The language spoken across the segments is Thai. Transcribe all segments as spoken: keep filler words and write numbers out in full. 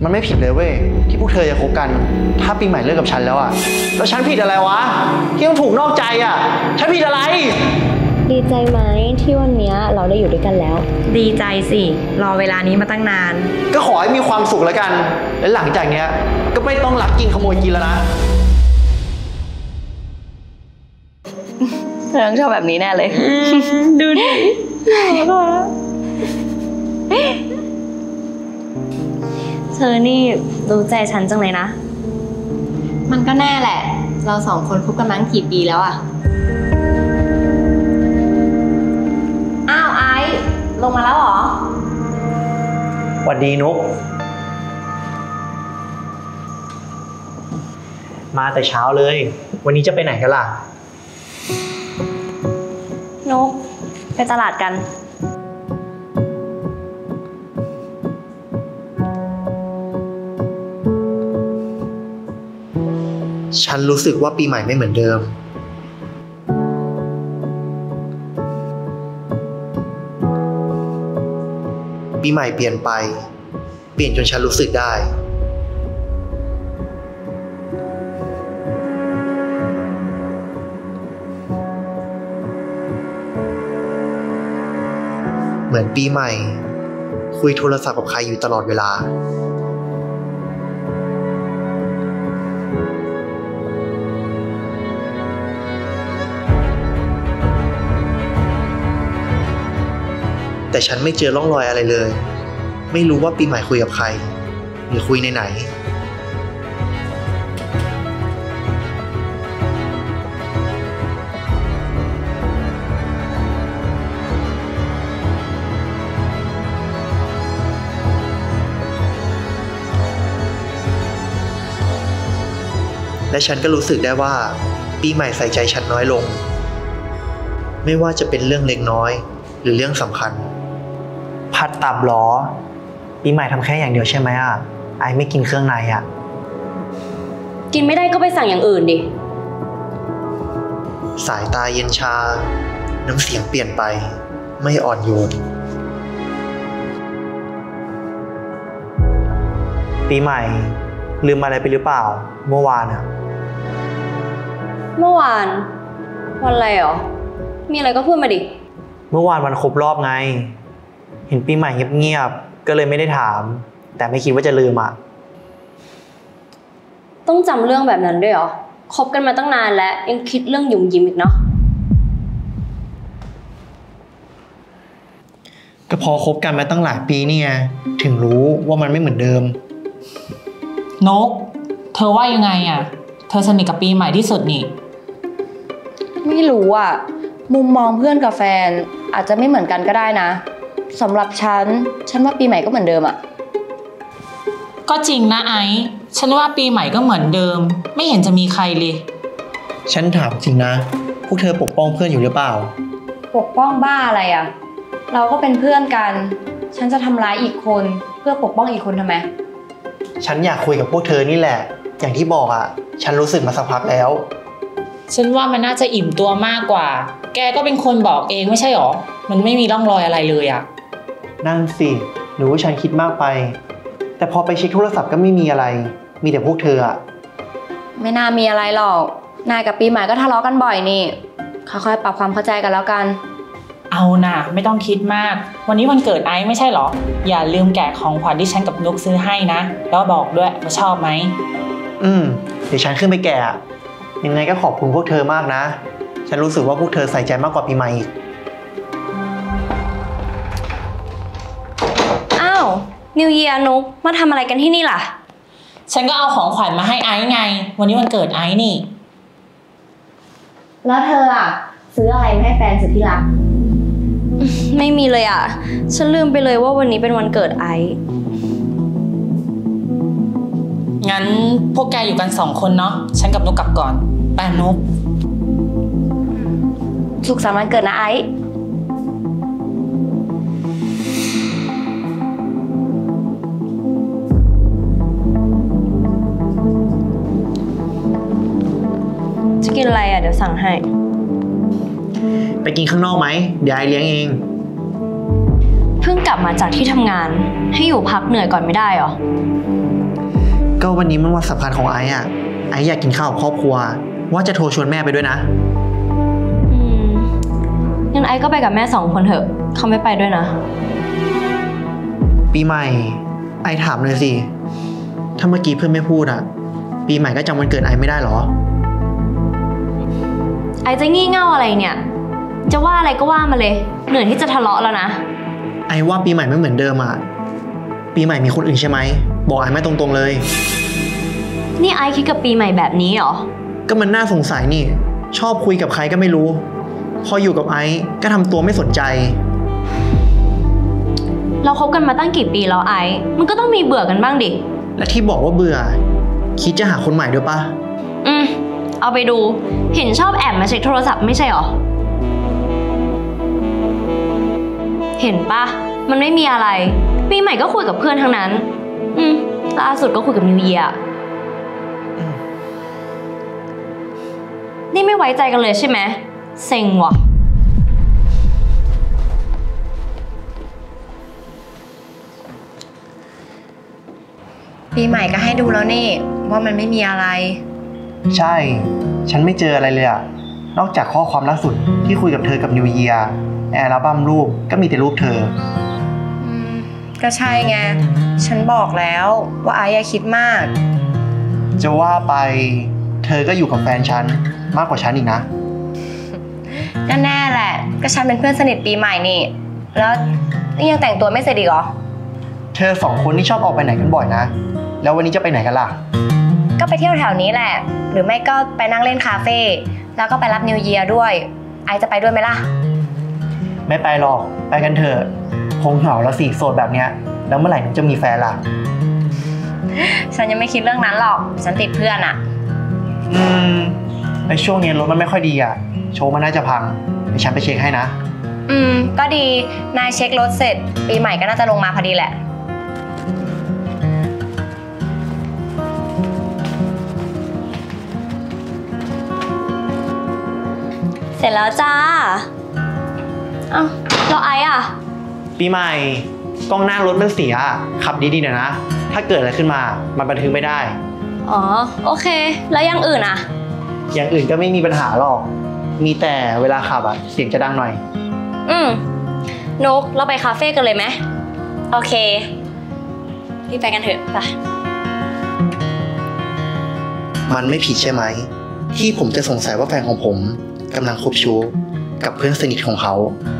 มันไม่ผิดเลยเว้ยที่พวกเธอจะคบกันถ้าปีใหม่เลิกกับฉันแล้วอะแล้วฉันผิดอะไรวะที่ต้องถูกนอกใจอะฉันผิดอะไรดีใจไหมที่วันนี้เราได้อยู่ด้วยกันแล้วดีใจสิรอเวลานี้มาตั้งนานก็ขอให้มีความสุขแล้วกันและหลังจากเนี้ยก็ไม่ต้องลักกินขโมยกินแล้วนะเธอต้องชอบแบบนี้แน่เลยดูดิเธอนี่รู้ใจฉันจังเลยนะมันก็แน่แหละเราสองคนคบกันมาตั้งกี่ปีแล้วอะอ้าวไอซ์ลงมาแล้วเหรอสวัสดีนุ๊กมาแต่เช้าเลยวันนี้จะไปไหนกันล่ะนุ๊กไปตลาดกันฉันรู้สึกว่าปีใหม่ไม่เหมือนเดิมปีใหม่เปลี่ยนไปเปลี่ยนจนฉันรู้สึกได้เหมือนปีใหม่คุยโทรศัพท์กับใครอยู่ตลอดเวลาแต่ฉันไม่เจอร่องรอยอะไรเลยไม่รู้ว่าปีใหม่คุยกับใครหรือคุยในไหนและฉันก็รู้สึกได้ว่าปีใหม่ใส่ใจฉันน้อยลงไม่ว่าจะเป็นเรื่องเล็กน้อยหรือเรื่องสำคัญผัดตับหรอปีใหม่ทำแค่อย่างเดียวใช่ไหมอ่ะไอไม่กินเครื่องในอ่ะกินไม่ได้ก็ไปสั่งอย่างอื่นดิสายตาเย็นชาน้ำเสียงเปลี่ยนไปไม่อ่อนโยนปีใหม่ลืมอะไรไปหรือเปล่าเมื่อวานอ่ะเมื่อวานวันอะไรหรอมีอะไรก็พูดมาดิเมื่อวานวันครบรอบไงเห็นปีใหม่เงียบๆก็เลยไม่ได้ถามแต่ไม่คิดว่าจะลืมอ่ะต้องจำเรื่องแบบนั้นด้วยเหรอคบกันมาตั้งนานแล้วยังคิดเรื่องหยุ่มยิ้มอีกเนาะก็พอคบกันมาตั้งหลายปีเนี่ยถึงรู้ว่ามันไม่เหมือนเดิมนกเธอว่ายังไงอ่ะเธอสนิทกับปีใหม่ที่สุดนี่ไม่รู้อ่ะมุมมองเพื่อนกับแฟนอาจจะไม่เหมือนกันก็ได้นะสำหรับฉันฉันว่าปีใหม่ก็เหมือนเดิมอ่ะก็จริงนะไอซ์ฉันว่าปีใหม่ก็เหมือนเดิมไม่เห็นจะมีใครเลยฉันถามจริงนะพวกเธอปกป้องเพื่อนอยู่หรือเปล่าปกป้องบ้าอะไรอ่ะเราก็เป็นเพื่อนกันฉันจะทำร้ายอีกคนเพื่อปกป้องอีกคนทำไมฉันอยากคุยกับพวกเธอนี่แหละอย่างที่บอกอ่ะฉันรู้สึกมาสักพักแล้วฉันว่ามันน่าจะอิ่มตัวมากกว่าแกก็เป็นคนบอกเองไม่ใช่หรอมันไม่มีร่องรอยอะไรเลยอ่ะนั่นสิหรือว่าฉันคิดมากไปแต่พอไปเช็คโทรศัพท์ก็ไม่มีอะไรมีแต่พวกเธออ่ะไม่น่ามีอะไรหรอกนายกับปีใหม่ก็ทะเลาะกันบ่อยนี่ค่อยๆปรับความเข้าใจกันแล้วกันเอาน่ะไม่ต้องคิดมากวันนี้วันเกิดไอซ์ไม่ใช่หรออย่าลืมแกะของขวัญที่ฉันกับนุกซื้อให้นะแล้วบอกด้วยว่าชอบไหมอืมเดี๋ยวฉันขึ้นไปแกะยังไงก็ขอบคุณพวกเธอมากนะฉันรู้สึกว่าพวกเธอใส่ใจมากกว่าปีใหม่อีกอ้าวนิวเยียร์นุกมาทำอะไรกันที่นี่ล่ะฉันก็เอาของขวัญมาให้ไอซ์ไงวันนี้วันเกิดไอซ์นี่แล้วเธออ่ะซื้ออะไรมาให้แฟนสุดที่รักไม่มีเลยอ่ะฉันลืมไปเลยว่าวันนี้เป็นวันเกิดไอซ์งั้นพวกแกอยู่กันสองคนเนาะฉันกับนุกกลับก่อนแปนนุกสุขสันต์วันเกิดนะไอซ์จะกินอะไรอ่ะเดี๋ยวสั่งให้ไปกินข้างนอกไหมเดี๋ยวไอเลี้ยงเองเพิ่งกลับมาจากที่ทำงานให้อยู่พักเหนื่อยก่อนไม่ได้หรอก็วันนี้มันวันสำคัญของไอ้อะไอ้อยากกินข้าวกับครอบครัวว่าจะโทรชวนแม่ไปด้วยนะอืมงั้นไอ้ก็ไปกับแม่สองคนเถอะเขาไม่ไปด้วยนะปีใหม่ไอ้ถามเลยสิถ้าเมื่อกี้เพื่อนไม่พูดอะปีใหม่ก็จำวันเกิดไอ้ไม่ได้หรอไอ้จะงี่เง่าอะไรเนี่ย จะว่าอะไรก็ว่ามาเลย เหนื่อยที่จะทะเลาะแล้วนะไอ้ว่าปีใหม่ไม่เหมือนเดิมอะปีใหม่มีคนอื่นใช่ไหมบอกไอ้ไม่ตรงๆเลยนี่ไอ้คิดกับปีใหม่แบบนี้เหรอก็มันน่าสงสัยนี่ชอบคุยกับใครก็ไม่รู้พออยู่กับไอ้ก็ทำตัวไม่สนใจเราคบกันมาตั้งกี่ปีแล้วไอ้มันก็ต้องมีเบื่อกันบ้างดิและที่บอกว่าเบื่อคิดจะหาคนใหม่ด้วยปะอืมเอาไปดูเห็นชอบแอบมาเช็คโทรศัพท์ไม่ใช่หรอ เห็นปะมันไม่มีอะไรปีใหม่ก็คุยกับเพื่อนทั้งนั้น อืมล่าสุดก็คุยกับนิวเยียร์นี่ไม่ไว้ใจกันเลยใช่ไหมเซ็งว่ะปีใหม่ก็ให้ดูแล้วนี่ว่ามันไม่มีอะไรใช่ฉันไม่เจออะไรเลยอะนอกจากข้อความล่าสุดที่คุยกับเธอกับนิวเยียร์ในอัลบั้มรูปก็มีแต่รูปเธออืมก็ใช่ไง ฉันบอกแล้วว่าไอ้อะคิดมากจะว่าไปเธอก็อยู่กับแฟนฉันมากกว่าฉันอีกนะก็แน่แหละ ก็ฉันเป็นเพื่อนสนิทปีใหม่นี่ แล้วนี่ยังแต่งตัวไม่เสร็จอีกเหรอเธอสองคนนี่ชอบออกไปไหนกันบ่อยนะ แล้ววันนี้จะไปไหนกันล่ะก็ไปเที่ยวแถวนี้แหละ หรือไม่ก็ไปนั่งเล่นคาเฟ่ แล้วก็ไปรับนิวเยียร์ด้วย ไอจะไปด้วยไหมล่ะไม่ไปหรอกไปกันเถอะคงเหงาแล้วสิโสดแบบเนี้ยแล้วเมื่อไหร่หนูจะมีแฟนล่ะฉันยังไม่คิดเรื่องนั้นหรอก ฉันติดเพื่อนอะอืมในช่วงนี้รถมันไม่ค่อยดีอ่ะโชว์มันน่าจะพังเดี๋ยวฉันไปเช็คให้นะอืม ก็ดี นายเช็ครถเสร็จ ปีใหม่ก็น่าจะลงมาพอดีแหละเสร็จแล้วจ้าเอ้าเราไอ้อะปีใหม่กล้องหน้ารถมันเสียขับดีๆหน่อยนะถ้าเกิดอะไรขึ้นมามันบันทึกไม่ได้อ๋อโอเคแล้วอยังอื่นอะอย่างอื่นก็ไม่มีปัญหาหรอกมีแต่เวลาขับอ่ะเสียงจะดังหน่อยอืมนกเราไปคาเฟ่กันเลยไหมโอเครีบไปกันเถอะไปมันไม่ผิดใช่ไหมที่ผมจะสงสัยว่าแฟนของผมกำลังคบชู้กับเพื่อนสนิทของเขา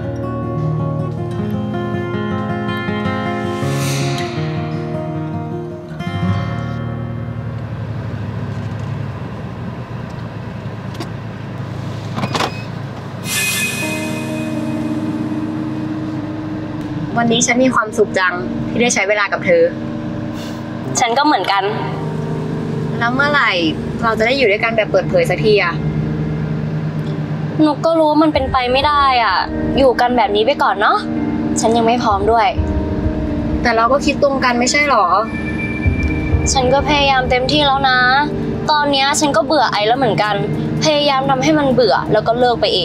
วันนี้ฉันมีความสุขจังที่ได้ใช้เวลากับเธอฉันก็เหมือนกันแล้วเมื่อไหร่เราจะได้อยู่ด้วยกันแบบเปิดเผยสักทีอะนกก็รู้ว่ามันเป็นไปไม่ได้อ่ะอยู่กันแบบนี้ไปก่อนเนาะฉันยังไม่พร้อมด้วยแต่เราก็คิดตรงกันไม่ใช่หรอฉันก็พยายามเต็มที่แล้วนะตอนนี้ฉันก็เบื่อไอแล้วเหมือนกันพยายามทำให้มันเบื่อแล้วก็เลิกไปเอง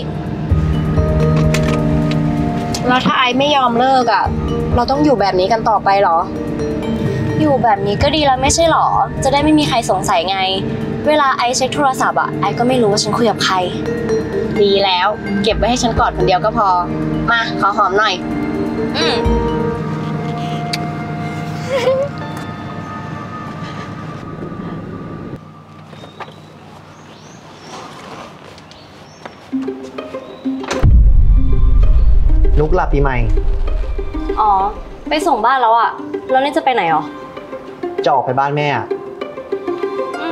แล้วถ้าไอไม่ยอมเลิกอะเราต้องอยู่แบบนี้กันต่อไปหรออยู่แบบนี้ก็ดีแล้วไม่ใช่หรอจะได้ไม่มีใครสงสัยไงเวลาไอเช็คโทรศัพท์อ่ะไอก็ไม่รู้ว่าฉันคุยกับใครดีแล้ว เก็บไว้ให้ฉันกอดคนเดียวก็พอ มาขอหอมหน่อยอืมนุกหลับปีใหม่อ๋อไปส่งบ้านแล้วอ่ะแล้วนี่จะไปไหนหรอจะออกไปบ้านแม่อะอืม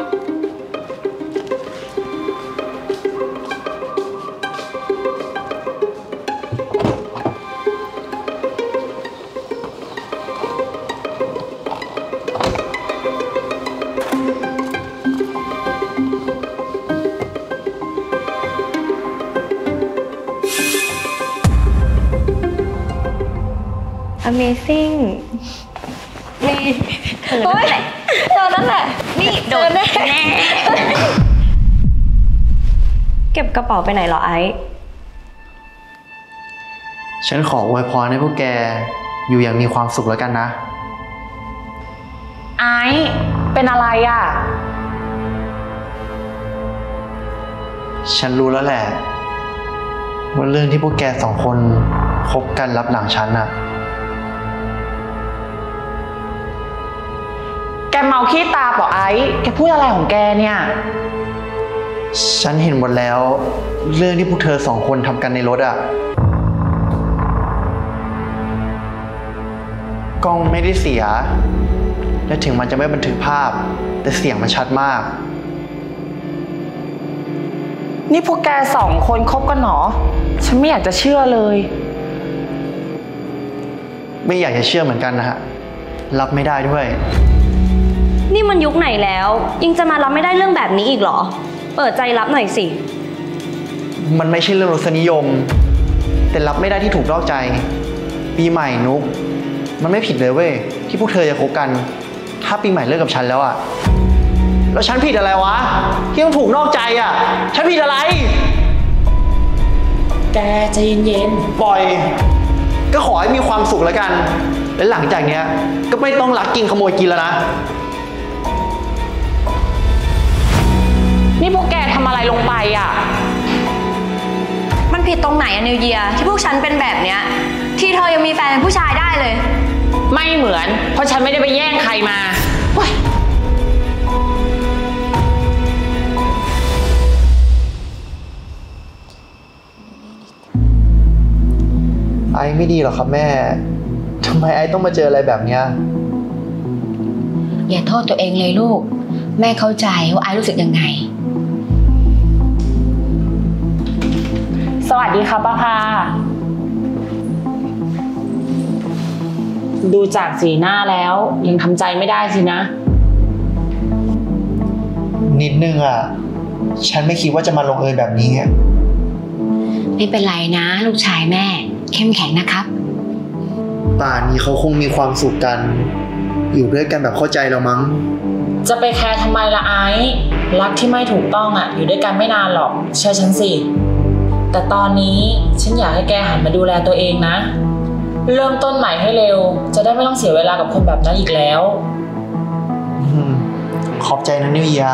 Amazing นี่เธอนั่นแหละเธอนั่นแหละนี่โดนแน่เก็บกระเป๋าไปไหนเหรอไอซ์ฉันขออวยพรให้พวกแกอยู่อย่างมีความสุขแล้วกันนะไอซ์เป็นอะไรอ่ะฉันรู้แล้วแหละว่าเรื่องที่พวกแกสองคนคบกันลับหลังฉันน่ะแกเมาขี้ตาเปล่าไอซ์แกพูดอะไรของแกเนี่ยฉันเห็นหมดแล้วเรื่องที่พวกเธอสองคนทำกันในรถอ่ะกล้องไม่ได้เสียและถึงมันจะไม่บันทึกภาพแต่เสียงมันชัดมากนี่พวกแกสองคนคบกันหรอ ฉันไม่อยากจะเชื่อเลยไม่อยากจะเชื่อเหมือนกันนะฮะรับไม่ได้ด้วยนี่มันยุคไหนแล้วยังจะมารับไม่ได้เรื่องแบบนี้อีกเหรอเปิดใจรับหน่อยสิมันไม่ใช่เรื่องรสนิยมแต่รับไม่ได้ที่ถูกนอกใจปีใหม่นุ๊กมันไม่ผิดเลยเว้ยที่พวกเธอจะคบกันถ้าปีใหม่เลิกกับฉันแล้วอะแล้วฉันผิดอะไรวะที่ต้องถูกนอกใจอะฉันผิดอะไรแกใจเย็นปล่อยก็ขอให้มีความสุขแล้วกันและหลังจากเนี้ยก็ไม่ต้องลักกินขโมยกินแล้วนะๆนี่พวกแกทำอะไรลงไปอ่ะมันผิดตรงไหนอะนิวเยียที่พวกฉันเป็นแบบเนี้ยที่เธอยังมีแฟนเป็นผู้ชายได้เลยไม่เหมือนเพราะฉันไม่ได้ไปแย่งใครมาเว้ยไอ้ไม่ดีหรอกครับแม่ทำไมไอ้ต้องมาเจออะไรแบบเนี้ยอย่าโทษตัวเองเลยลูก แม่เข้าใจว่าไอซ์รู้สึกยังไงสวัสดีค่ะป้าพาดูจากสีหน้าแล้วยังทำใจไม่ได้สินะนิดนึงอ่ะฉันไม่คิดว่าจะมาลงเอยแบบนี้ไม่เป็นไรนะลูกชายแม่เข้มแข็งนะครับป่านนี้เขาคงมีความสุขกัน อยู่ด้วยกันแบบเข้าใจเรามั้งจะไปแคร์ทำไมละไอซ์รักที่ไม่ถูกต้องอ่ะอยู่ด้วยกันไม่นานหรอกเชื่อฉันสิแต่ตอนนี้ฉันอยากให้แกหันมาดูแลตัวเองนะเริ่มต้นใหม่ให้เร็วจะได้ไม่ต้องเสียเวลากับคนแบบนั้นอีกแล้วอืมขอบใจนะนิวเยีย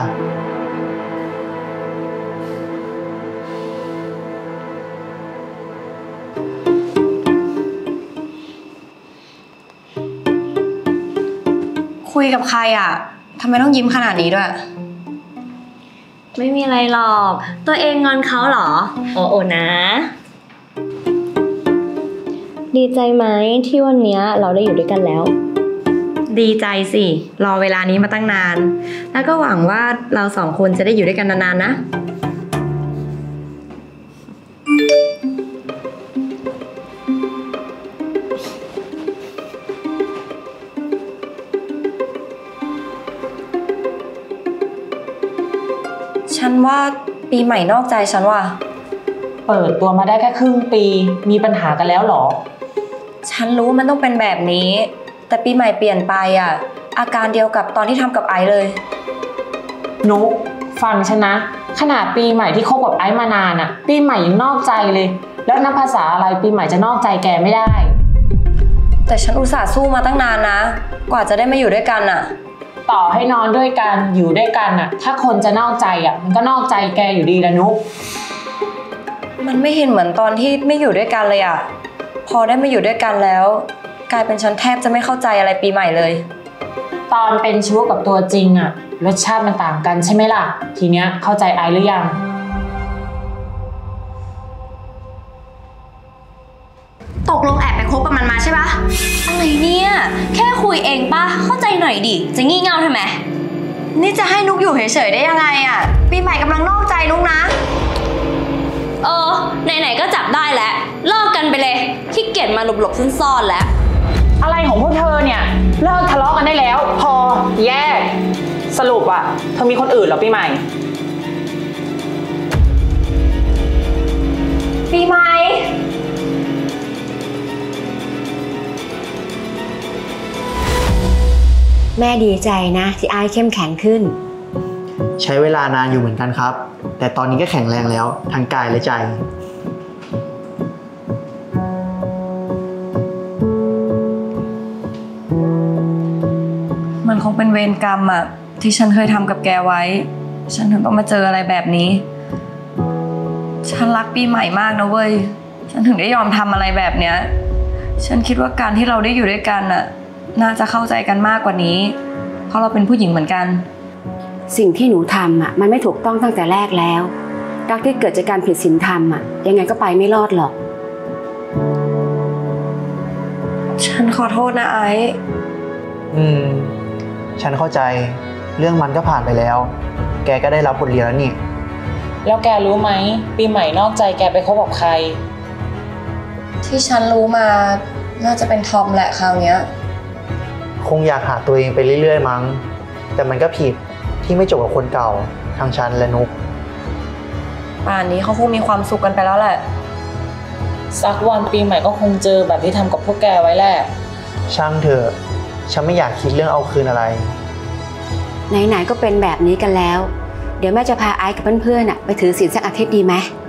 คุยกับใครอะทำไมต้องยิ้มขนาดนี้ด้วยไม่มีอะไรหรอกตัวเองงอนเขาเหรอโอ้โอนะ ดีใจไหมที่วันนี้เราได้อยู่ด้วยกันแล้วดีใจสิรอเวลานี้มาตั้งนานแล้วก็หวังว่าเราสองคนจะได้อยู่ด้วยกันนานๆนะฉันว่าปีใหม่นอกใจฉันว่ะเปิดตัวมาได้แค่ครึ่งปีมีปัญหากันแล้วหรอฉันรู้มันต้องเป็นแบบนี้แต่ปีใหม่เปลี่ยนไปอ่ะอาการเดียวกับตอนที่ทำกับไอซ์เลยนุ๊กฟังฉันนะขนาดปีใหม่ที่คบกับไอซ์มานานอ่ะปีใหม่ยังนอกใจเลยแล้วนับภาษาอะไรปีใหม่จะนอกใจแกไม่ได้แต่ฉันอุตส่าห์สู้มาตั้งนานนะกว่าจะได้มาอยู่ด้วยกันอ่ะต่อให้นอนด้วยกันอยู่ด้วยกันอ่ะถ้าคนจะนอกใจอ่ะมันก็นอกใจแกอยู่ดีละนุ๊กมันไม่เห็นเหมือนตอนที่ไม่อยู่ด้วยกันเลยอ่ะพอได้มาอยู่ด้วยกันแล้วกลายเป็นฉันแทบจะไม่เข้าใจอะไรปีใหม่เลยตอนเป็นชู้กับตัวจริงอ่ะรสชาติมันต่างกันใช่ไหมล่ะทีเนี้ยเข้าใจไอซ์หรือยังตกลงแอบไปคบกับมันมาใช่ปะอะไรเนี่ยแค่คุยเองปะเข้าใจหน่อยดิจะงี่เง่าทำไมนี่จะให้นุกอยู่เฉยๆได้ยังไงอ่ะปีใหม่กำลังนอกใจนุกนะเออไหนๆก็จับได้แล้วเลิกกันไปเลยขี้เกียจมาหลบๆซ่อนๆแล้วอะไรของพวกเธอเนี่ยเลิกทะเลาะกันได้แล้วพอแยกสรุปอะเธอมีคนอื่นเหรอปีใหม่ปีใหม่แม่ดีใจนะที่ไอซ์เข้มแข็งขึ้นใช้เวลานานอยู่เหมือนกันครับแต่ตอนนี้ก็แข็งแรงแล้วทั้งกายและใจเวรกรรมอะที่ฉันเคยทำกับแกไว้ ฉันถึงต้องมาเจออะไรแบบนี้ ฉันรักปีใหม่มากนะเว้ย ฉันถึงได้ยอมทำอะไรแบบเนี้ย ฉันคิดว่าการที่เราได้อยู่ด้วยกันอะน่าจะเข้าใจกันมากกว่านี้ เพราะเราเป็นผู้หญิงเหมือนกันสิ่งที่หนูทำอ่ะมันไม่ถูกต้องตั้งแต่แรกแล้วรักที่เกิดจากการผิดศีลธรรมอ่ะยังไงก็ไปไม่รอดหรอกฉันขอโทษนะไอซ์อืม ฉันเข้าใจ เรื่องมันก็ผ่านไปแล้ว แกก็ได้รับบทเรียนแล้วนี่แล้วแกรู้ไหมปีใหม่นอกใจแกไปคบกับใครที่ฉันรู้มาน่าจะเป็นทอมแหละคราวเนี้ยคงอยากหาตัวเองไปเรื่อยๆมั้ง แต่มันก็ผิดที่ไม่จบกับคนเก่าทางฉันและนุกป่านนี้เขาคงมีความสุขกันไปแล้วแหละสักวันปีใหม่ก็คงเจอแบบที่ทำกับพวกแกไว้แหละช่างเถอะ ฉันไม่อยากคิดเรื่องเอาคืนอะไรไหนๆก็เป็นแบบนี้กันแล้ว เดี๋ยวแม่จะพาไอซ์กับเพื่อนๆอ่ะไปถือศีลสักอาทิตย์ดีไหม